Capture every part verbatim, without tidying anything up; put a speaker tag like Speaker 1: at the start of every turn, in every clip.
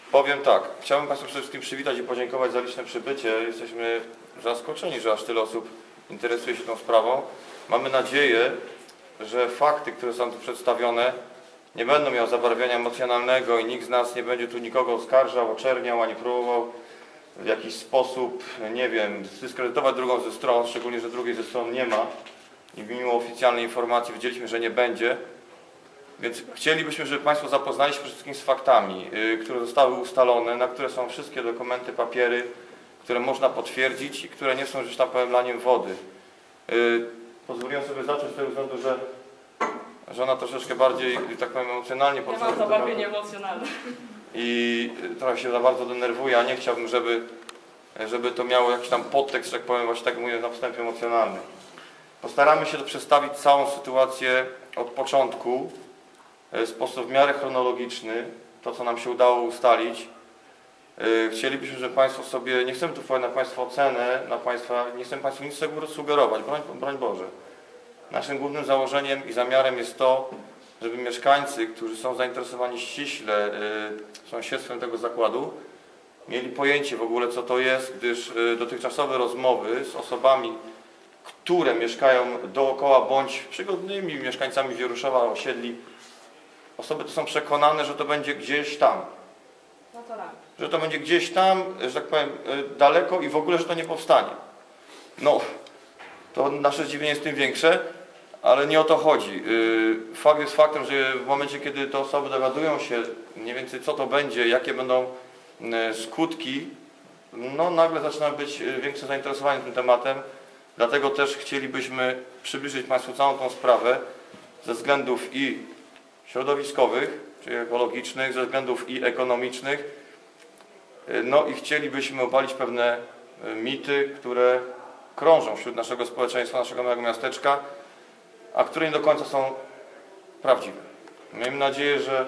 Speaker 1: Powiem tak, chciałbym Państwa przede wszystkim przywitać i podziękować za liczne przybycie. Jesteśmy zaskoczeni, że aż tyle osób interesuje się tą sprawą. Mamy nadzieję, że fakty, które są tu przedstawione, nie będą miały zabarwienia emocjonalnego i nikt z nas nie będzie tu nikogo oskarżał, oczerniał, ani próbował w jakiś sposób, nie wiem, zdyskredytować drugą ze stron, szczególnie, że drugiej ze stron nie ma i mimo oficjalnej informacji wiedzieliśmy, że nie będzie. Więc chcielibyśmy, żeby Państwo zapoznali się przede wszystkim z faktami, yy, które zostały ustalone, na które są wszystkie dokumenty, papiery, które można potwierdzić i które nie są, że tak powiem, laniem wody. Yy, pozwoliłem sobie zacząć z tego względu, że żona troszeczkę bardziej, tak powiem, emocjonalnie
Speaker 2: podchodzi. Ja mam zabarwienie emocjonalne.
Speaker 1: I trochę się za bardzo denerwuje, a nie chciałbym, żeby, żeby to miało jakiś tam podtekst, że tak powiem, właśnie tak mówię, na wstępie emocjonalny. Postaramy się przedstawić całą sytuację od początku, w sposób w miarę chronologiczny, to co nam się udało ustalić. Chcielibyśmy, żeby Państwo sobie, nie chcemy tu wpływać na Państwa ocenę, na Państwa, nie chcemy Państwu nic z tego sugerować, broń, broń Boże. Naszym głównym założeniem i zamiarem jest to, żeby mieszkańcy, którzy są zainteresowani ściśle y, sąsiedztwem tego zakładu, mieli pojęcie w ogóle, co to jest, gdyż y, dotychczasowe rozmowy z osobami, które mieszkają dookoła bądź przygodnymi mieszkańcami Wieruszowa, osiedli, osoby to są przekonane, że to będzie gdzieś tam.
Speaker 2: No to tak. Że
Speaker 1: to będzie gdzieś tam, że tak powiem, daleko i w ogóle, że to nie powstanie. No, to nasze zdziwienie jest tym większe, ale nie o to chodzi. Fakt jest faktem, że w momencie, kiedy te osoby dowiadują się mniej więcej, co to będzie, jakie będą skutki, no nagle zaczyna być większe zainteresowanie tym tematem. Dlatego też chcielibyśmy przybliżyć Państwu całą tą sprawę ze względów i środowiskowych, czyli ekologicznych, ze względów i ekonomicznych. No i chcielibyśmy obalić pewne mity, które krążą wśród naszego społeczeństwa, naszego małego miasteczka, a które nie do końca są prawdziwe. Miejmy nadzieję, że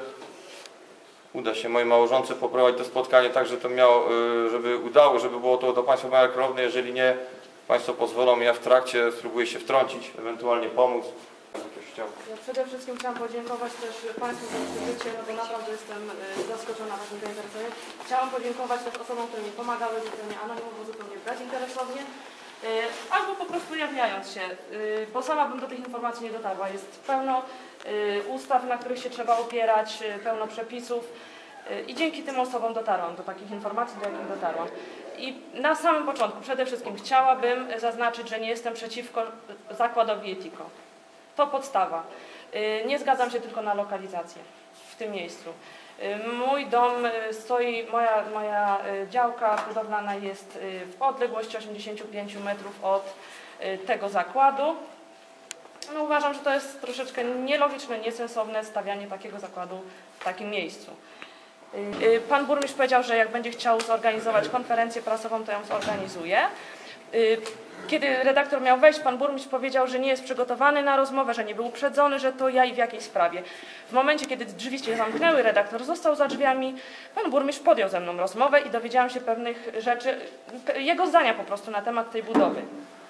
Speaker 1: uda się mojej małżonce poprowadzić to spotkanie tak, żeby to miało, żeby udało, żeby było to do Państwa miarę klarowne. Jeżeli nie, Państwo pozwolą, ja w trakcie spróbuję się wtrącić, ewentualnie pomóc.
Speaker 2: Ja przede wszystkim chciałam podziękować też Państwu za przybycie, no bo naprawdę jestem zaskoczona Waszym zainteresowaniem. Chciałam podziękować też osobom, które mi pomagały zupełnie anonimowo, zupełnie bezinteresownie, albo po prostu ujawniając się, bo sama bym do tych informacji nie dotarła. Jest pełno ustaw, na których się trzeba opierać, pełno przepisów i dzięki tym osobom dotarłam do takich informacji, do jakich dotarłam. I na samym początku przede wszystkim chciałabym zaznaczyć, że nie jestem przeciwko zakładowi Etiko. To podstawa. Nie zgadzam się tylko na lokalizację w tym miejscu. Mój dom stoi, moja, moja działka budowlana jest w odległości osiemdziesięciu pięciu metrów od tego zakładu. No, uważam, że to jest troszeczkę nielogiczne, niesensowne stawianie takiego zakładu w takim miejscu. Pan burmistrz powiedział, że jak będzie chciał zorganizować konferencję prasową, to ją zorganizuje. Kiedy redaktor miał wejść, pan burmistrz powiedział, że nie jest przygotowany na rozmowę, że nie był uprzedzony, że to ja i w jakiej sprawie. W momencie, kiedy drzwi się zamknęły, redaktor został za drzwiami, pan burmistrz podjął ze mną rozmowę i dowiedziałam się pewnych rzeczy, jego zdania po prostu na temat tej budowy.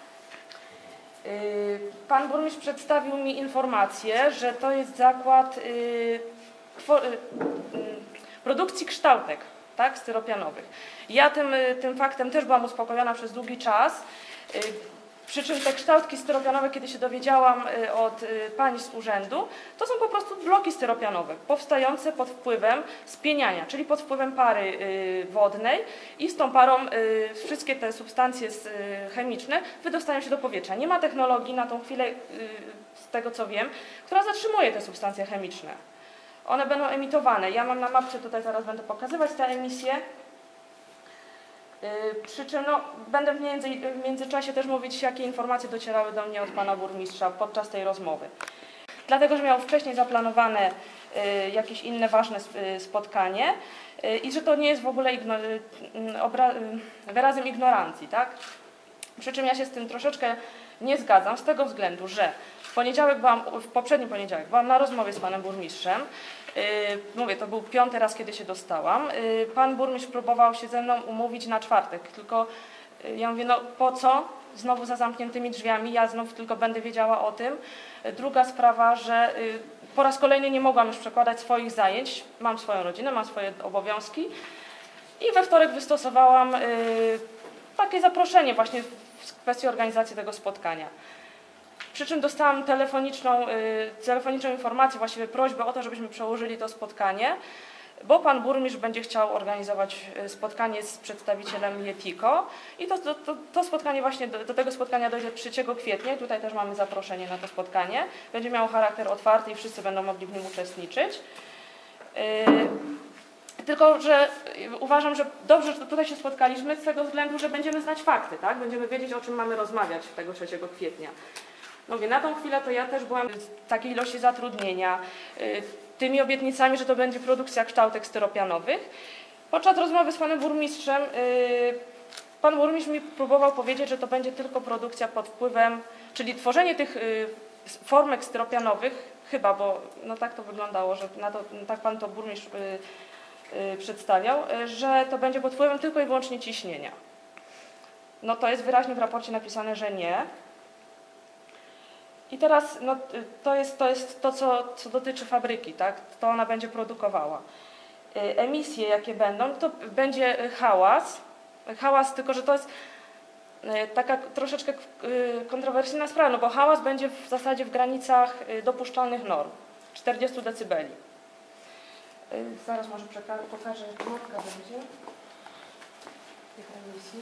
Speaker 2: Pan burmistrz przedstawił mi informację, że to jest zakład produkcji kształtek, tak, styropianowych. Ja tym, tym faktem też byłam uspokojona przez długi czas, przy czym te kształtki styropianowe, kiedy się dowiedziałam od pani z urzędu, to są po prostu bloki styropianowe, powstające pod wpływem spieniania, czyli pod wpływem pary wodnej i z tą parą wszystkie te substancje chemiczne wydostają się do powietrza. Nie ma technologii na tą chwilę, z tego co wiem, która zatrzymuje te substancje chemiczne. One będą emitowane. Ja mam na mapce, tutaj zaraz będę pokazywać te emisje. Yy, przy czym no, będę w, między, w międzyczasie też mówić, jakie informacje docierały do mnie od pana burmistrza podczas tej rozmowy. Dlatego, że miał wcześniej zaplanowane yy, jakieś inne ważne yy, spotkanie yy, i że to nie jest w ogóle igno, yy, obra, yy, wyrazem ignorancji, tak? Przy czym ja się z tym troszeczkę nie zgadzam, z tego względu, że w poniedziałek byłam, w poprzedni poniedziałek byłam na rozmowie z panem burmistrzem. Yy, mówię, to był piąty raz, kiedy się dostałam. Yy, pan burmistrz próbował się ze mną umówić na czwartek, tylko yy, ja mówię, no po co? Znowu za zamkniętymi drzwiami, ja znów tylko będę wiedziała o tym. Yy, druga sprawa, że yy, po raz kolejny nie mogłam już przekładać swoich zajęć. Mam swoją rodzinę, mam swoje obowiązki i we wtorek wystosowałam y, takie zaproszenie właśnie w kwestii organizacji tego spotkania. Przy czym dostałam telefoniczną, y, telefoniczną informację, właściwie prośbę o to, żebyśmy przełożyli to spotkanie, bo pan burmistrz będzie chciał organizować spotkanie z przedstawicielem Yetiko i to, to, to, to spotkanie właśnie, do, do tego spotkania dojdzie trzeciego kwietnia, tutaj też mamy zaproszenie na to spotkanie, będzie miało charakter otwarty i wszyscy będą mogli w nim uczestniczyć. Yy, tylko, że uważam, że dobrze, że tutaj się spotkaliśmy z tego względu, że będziemy znać fakty, tak? Będziemy wiedzieć, o czym mamy rozmawiać tego trzeciego kwietnia. Mówię, na tą chwilę to ja też byłam w takiej ilości zatrudnienia, yy, tymi obietnicami, że to będzie produkcja kształtek styropianowych. Podczas rozmowy z panem burmistrzem, yy, pan burmistrz mi próbował powiedzieć, że to będzie tylko produkcja pod wpływem, czyli tworzenie tych yy, formek styropianowych, chyba, bo no tak to wyglądało, że na to, tak pan to burmistrz yy, yy, przedstawiał, yy, że to będzie pod wpływem tylko i wyłącznie ciśnienia. No to jest wyraźnie w raporcie napisane, że nie. I teraz no, to jest to, jest to co, co dotyczy fabryki, tak? To ona będzie produkowała. Emisje, jakie będą, to będzie hałas. Hałas, tylko że to jest taka troszeczkę kontrowersyjna sprawa, no bo hałas będzie w zasadzie w granicach dopuszczalnych norm, czterdzieści decybeli. Zaraz może pokażę, jak matka będzie tych emisji.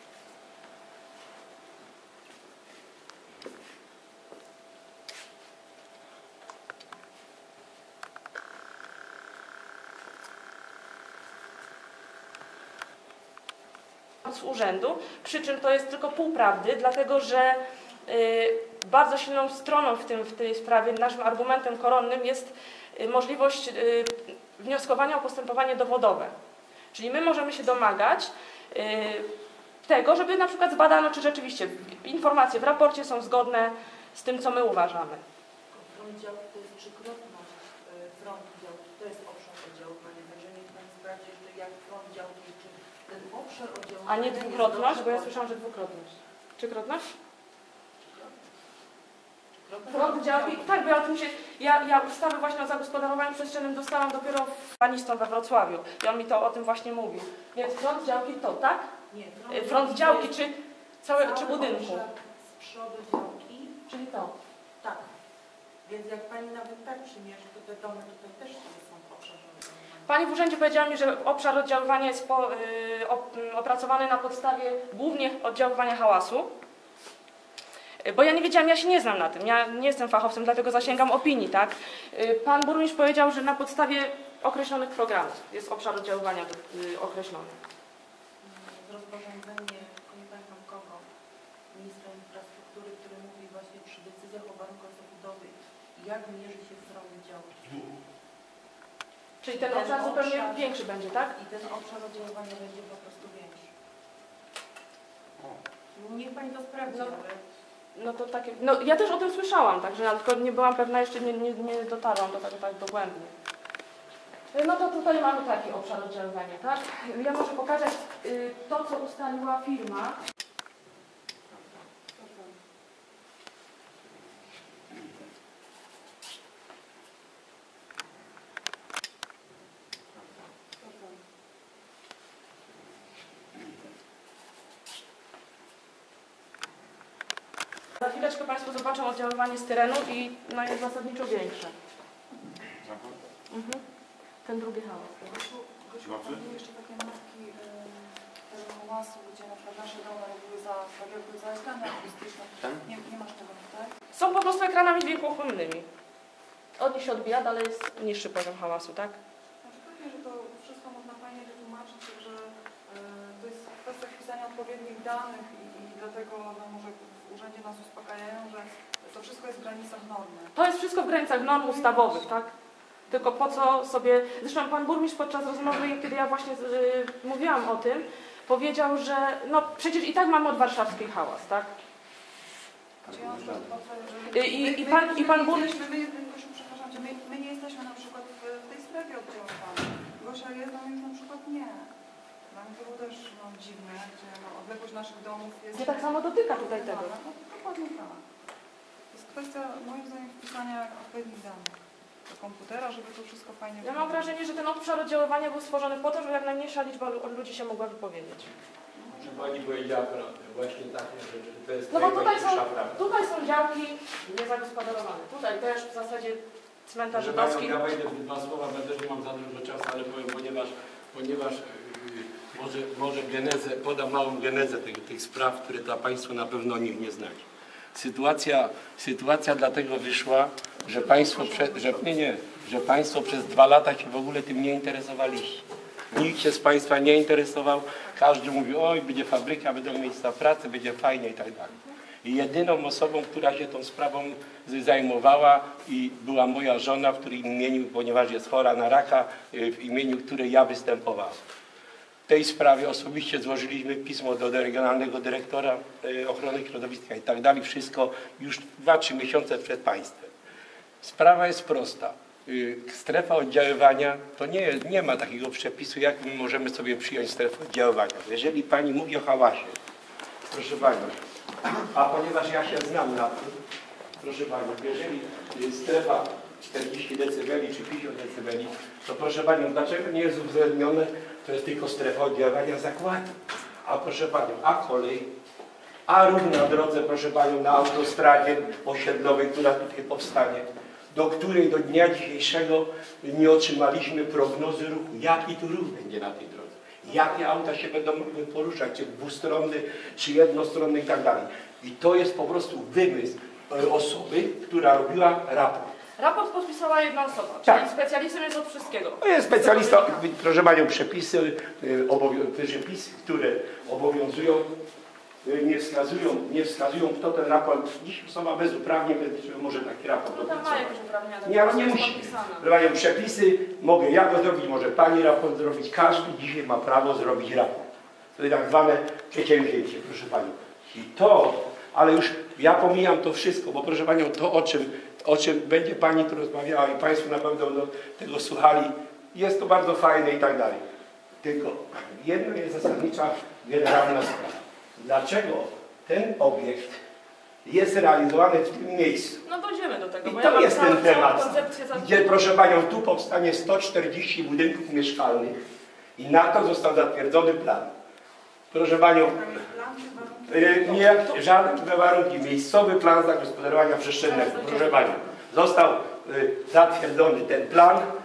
Speaker 2: Z urzędu, przy czym to jest tylko pół prawdy, dlatego że y, bardzo silną stroną w, tym, w tej sprawie, naszym argumentem koronnym jest y, możliwość y, wnioskowania o postępowanie dowodowe. Czyli my możemy się domagać y, tego, żeby na przykład zbadano, czy rzeczywiście informacje w raporcie są zgodne z tym, co my uważamy.
Speaker 3: Front działki to jest trzykrotność front działki, to jest obszar oddziaływania. Także niech Pani sprawdzi jeszcze, jak front działki, czy ten obszar oddziaływania.
Speaker 2: A nie dwukrotność, bo ja słyszałam, że dwukrotność. Trzykrotność? Front działki, tak, bo ja o tym się, ja, ja ustawy właśnie o zagospodarowaniu przestrzennym dostałam dopiero w planistą we Wrocławiu i on mi to o tym właśnie mówił. Więc front działki to, tak?
Speaker 3: Nie,
Speaker 2: Front, front działki, czy całe, czy budynku?
Speaker 3: Z przodu działki,
Speaker 2: Czyli to.
Speaker 3: tak. Więc jak Pani nawet tak przymierzy, to te domy tutaj też są w obszarze oddziaływania.
Speaker 2: Pani w urzędzie powiedziała mi, że obszar oddziaływania jest po, y, op, opracowany na podstawie głównie oddziaływania hałasu. Bo ja nie wiedziałam, ja się nie znam na tym, ja nie jestem fachowcem, dlatego zasięgam opinii, tak? Pan burmistrz powiedział, że na podstawie określonych programów jest obszar oddziaływania określony.
Speaker 3: Rozporządzenie, nie pamiętam kogo, ministra infrastruktury, który mówi właśnie przy decyzjach o warunkach zabudowy, jak mierzy się front działki.
Speaker 2: Czyli ten, ten obszar zupełnie obszar, większy będzie, tak?
Speaker 3: I ten obszar oddziaływania będzie po prostu większy. Niech Pani to sprawdzi,
Speaker 2: no.
Speaker 3: ale...
Speaker 2: No to takie, no ja też o tym słyszałam, także ja tylko nie byłam pewna, jeszcze nie, nie, nie dotarłam do tego tak dogłębnie. No to tutaj mamy taki obszar oddziaływania, tak? Ja może pokazać y, to, co ustaliła firma. Za chwileczkę Państwo zobaczą oddziaływanie z terenu i no, jest zasadniczo większe. Mhm. Ten drugi hałas.
Speaker 4: Gosiu, były jeszcze takie notki tego hałasu, gdzie na przykład nasze domy były za, tak jakby za ekrany akustyczne. Nie, nie masz tego tutaj?
Speaker 2: Są po prostu ekranami dźwiękochłonnymi. Od nich się odbija, dalej jest niższy poziom hałasu, tak?
Speaker 4: Znaczy pewnie, że to wszystko można fajnie wytłumaczyć, że y, to jest kwestia wpisania odpowiednich danych i, i dlatego no, może w urzędzie nas uspokajają, że to wszystko jest w granicach normy.
Speaker 2: To jest wszystko w granicach norm ustawowych, tak? Tylko po co sobie... Zresztą pan burmistrz podczas rozmowy, kiedy ja właśnie y, mówiłam o tym, powiedział, że no przecież i tak mamy od warszawskiej hałas, tak?
Speaker 4: Czy ja na przykład po co,
Speaker 2: I, i, i pan, i pan burmistrz...
Speaker 4: My, my, my, przepraszam cię, my, my nie jesteśmy na przykład w, w tej strefie oddziaływania. Gosia jest, a my już na przykład nie. Dla mnie to było też no, dziwne, gdzie no, odległość naszych domów jest...
Speaker 2: Nie tak samo dotyka tutaj tego.
Speaker 4: No, dokładnie tak. To jest kwestia moim zdaniem wpisania odpowiednich danych. do komputera, żeby to wszystko fajnie
Speaker 2: Ja mam wrażenie, że ten obszar oddziaływania był stworzony po to, żeby jak najmniejsza liczba lu- ludzi się mogła wypowiedzieć.
Speaker 5: Że Pani powiedziała prawdę, właśnie takie rzeczy. To jest
Speaker 2: No bo tutaj są,
Speaker 5: najważniejsza prawda.
Speaker 2: tutaj są działki niezagospodarowane. Tutaj też w zasadzie cmentarz
Speaker 5: Proszę Panią,
Speaker 2: żydowski.
Speaker 5: ja wejdę w dwa słowa, będę, że nie mam za dużo czasu, ale powiem, ponieważ, ponieważ yy, może, może genezę, podam małą genezę tych, tych spraw, które dla Państwo na pewno o nich nie znacie. Sytuacja, sytuacja dlatego wyszła, że Państwo, prze, że, nie, nie, że Państwo przez dwa lata się w ogóle tym nie interesowaliście. Nikt się z Państwa nie interesował, każdy mówił, oj, będzie fabryka, będą miejsca pracy, będzie fajnie i tak dalej. I jedyną osobą, która się tą sprawą zajmowała i była moja żona, w której imieniu, ponieważ jest chora na raka, w imieniu której ja występowałem. W tej sprawie osobiście złożyliśmy pismo do regionalnego dyrektora ochrony środowiska i tak dalej, wszystko już dwa trzy miesiące przed Państwem. Sprawa jest prosta. Strefa oddziaływania, to nie, nie ma takiego przepisu, jak my możemy sobie przyjąć strefę oddziaływania. Jeżeli Pani mówi o hałasie, proszę Pani, a ponieważ ja się znam na tym, proszę Pani, jeżeli strefa czterdzieści decybeli czy pięćdziesiąt decybeli, to proszę Panią, dlaczego nie jest uwzględnione, to jest tylko strefa oddziaływania zakładu. A proszę Panią, a kolej, a ruch na drodze, proszę Panią, na autostradzie osiedlowej, która tutaj powstanie, do której do dnia dzisiejszego nie otrzymaliśmy prognozy ruchu. Jaki tu ruch będzie na tej drodze? Jakie auta się będą mogły poruszać, czy dwustronny, czy jednostronny i tak dalej. I to jest po prostu wymysł osoby, która robiła raport.
Speaker 2: Raport podpisała jedna osoba,
Speaker 5: Tak.
Speaker 2: czyli specjalistą jest od wszystkiego.
Speaker 5: To jest specjalista, proszę Panią, przepisy, przepisy, które obowiązują, nie wskazują, nie wskazują, kto ten raport, dziś osoba bez uprawnień może taki raport
Speaker 2: No tam ma
Speaker 5: opracować.
Speaker 2: jakieś uprawnienia,
Speaker 5: Nie, ale
Speaker 2: to
Speaker 5: nie
Speaker 2: jest
Speaker 5: musi.
Speaker 2: podpisane.
Speaker 5: Mają przepisy, mogę ja go zrobić, może Pani raport zrobić. Każdy dzisiaj ma prawo zrobić raport. To jest tak zwane przedsięwzięcie, proszę Pani. I to, ale już ja pomijam to wszystko, bo proszę Panią, to o czym, o czym będzie Pani tu rozmawiała i Państwo na pewno będą tego słuchali, jest to bardzo fajne i tak dalej. Tylko jedna jest zasadnicza, generalna sprawa. Dlaczego ten obiekt jest realizowany w tym miejscu?
Speaker 2: No dojdziemy do tego,
Speaker 5: I
Speaker 2: bo ja
Speaker 5: to
Speaker 2: mam
Speaker 5: jest
Speaker 2: całą,
Speaker 5: ten temat,
Speaker 2: całą koncepcję za...
Speaker 5: gdzie proszę Panią, tu powstanie sto czterdzieści budynków mieszkalnych i na to został zatwierdzony plan. Proszę Panią, yy, nie żadne warunki, miejscowy plan zagospodarowania przestrzennego, proszę Panią, został yy, zatwierdzony ten plan,